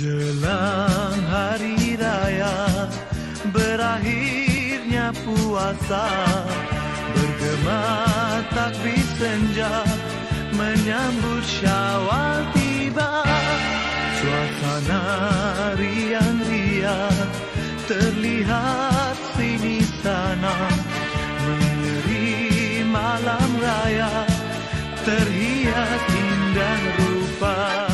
Jelang hari raya, berakhirnya puasa, bergema takbir senja, menyambut Syawal tiba. Suasana riang-riang terlihat sini sana, mengeri malam raya terhias indah rupa.